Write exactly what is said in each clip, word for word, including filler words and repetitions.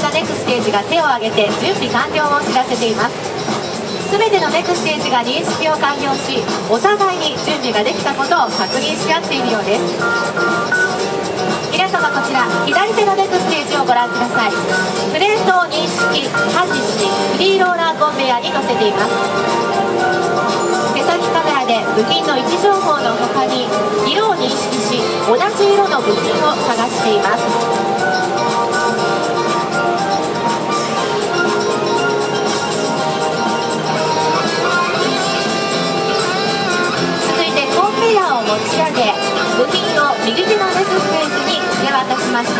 なネクステージが手を挙げて準備完了を知らせています。すべてのネクステージが認識を完了し、お互いに準備ができたことを確認し合っているようです。皆様、こちら左手のネクステージをご覧ください。プレートを認識、ハッチし、フリーローラーコンベヤーに乗せています。手先カメラで部品の位置情報の他に色を認識し、同じ色の部品を探しています。続いてコンベヤーを持ち上げ、部品を右手のネクステージに手渡しました。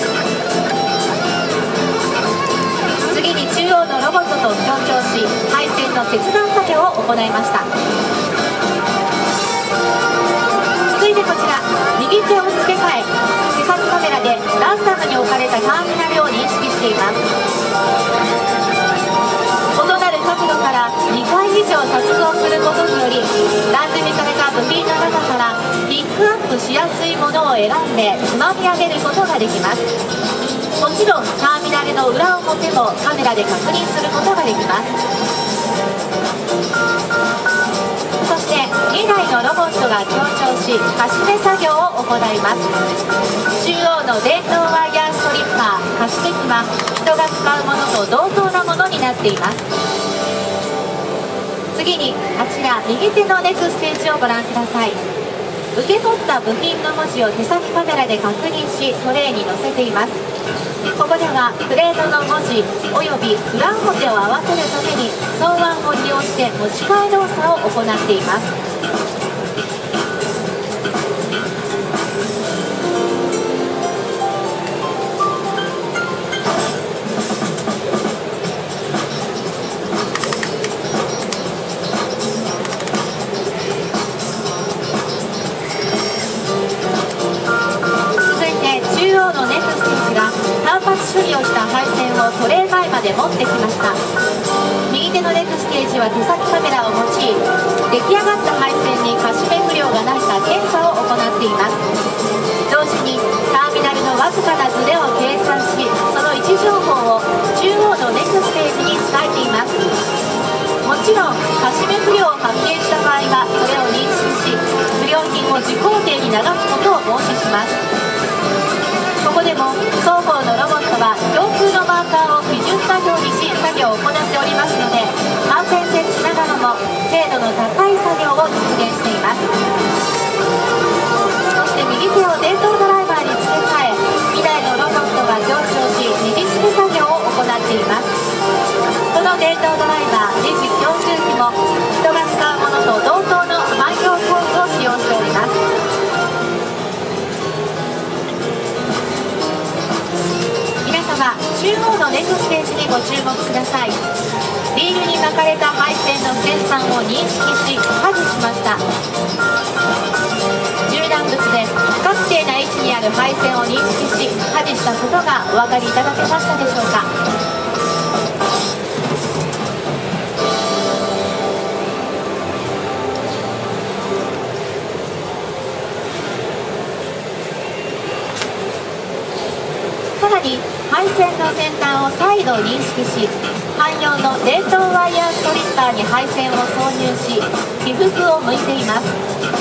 次に中央のロボットと協調し、配線の切断作業を行いました。続いてこちら、右手を付け替え、手先カメラでランダムに置かれたターミナルを認識しています。異なる角度からにかい以上撮像することにより、ランダムされた部品の中からピックアップしやすいものを選んでつまみ上げることができます。もちろんターミナルの裏表もカメラで確認することができます。そしてにだいのロボットが協調し、カシメ作業を行います。中央の電動ワイヤーストリッパー、カシメ機は人が使うものと同等なものになっています。次にあちら右手のネクステージをご覧ください。受け取った部品の文字を手先カメラで確認し、トレイに載せています。ここではプレートの文字および裏表を合わせるために双腕を利用して持ち替え動作を行っています。処理をした配線をトレー前まで持ってきました。右手のネクステージは手先カメラを用い、出来上がった配線にカシメ不良がないか検査を行っています。同時にターミナルのわずかなズレを計算し、その位置情報を中央のネクステージに伝えています。もちろんカシメ不良を発見した場合はそれを認識し、不良品を自工程に流すことを申しします。ここでも双方のロボットは共通のマーカーを基準作業にし作業を行っておりますので、反転設置ながらも精度の高い作業を実現しています。そして右手を電動ドライバーに付け替え、にだいのロボットが上昇しネジ付け作業を行っています。この電動ドライバー、ネジ強重機も人が使うものと同等の汎用工具を使用しております。中央のネクステージにご注目ください。リールに巻かれた配線の先端を認識し外しました。縦断物で不確定な位置にある配線を認識し外したことがお分かりいただけましたでしょうか。さらに配線の先端を再度認識し、汎用の電動ワイヤーストリッパーに配線を挿入し起伏を向いています。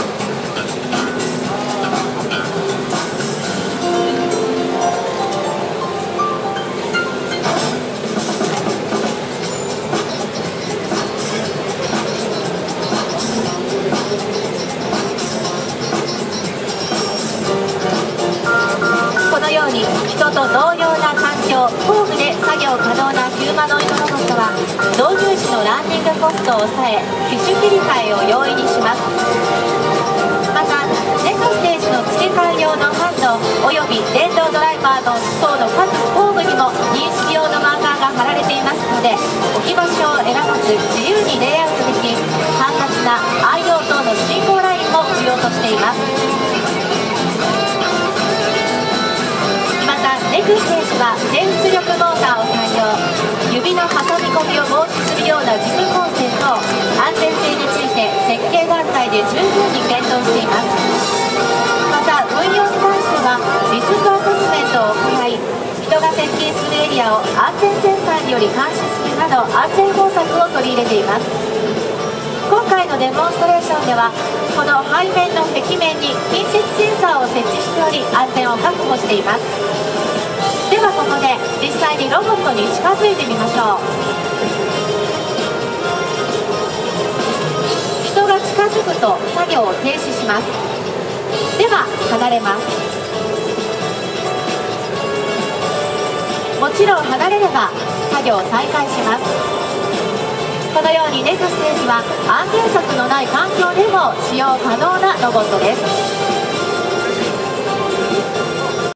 このように人と同様な環境、工具で作業可能なヒューマノイドロボットは導入時のランディングコストを抑え、機種切り替えを容易にします。またネクステージの付け替え用のハンドおよび電動ドライバーの等の各工具にも認識用のマーカーが貼られていますので、置き場所を選ばず自由にレイアウトでき、簡潔な アイオー 等の信号ラインも不要としています。ネクステージは全出力モーターを採用、指の挟み込みを防止するような軸構成と安全性について設計段階で十分に検討しています。また運用に関してはリスクアセスメントを行い、人が接近するエリアを安全センサーにより監視するなど安全方策を取り入れています。今回のデモンストレーションではこの背面の壁面に近接センサーを設置しており安全を確保しています。ではここで実際にロボットに近づいてみましょう。人が近づくと作業を停止します。では離れます。もちろん離れれば作業を再開します。このようにネクステージは安全策のない環境でも使用可能なロボットです。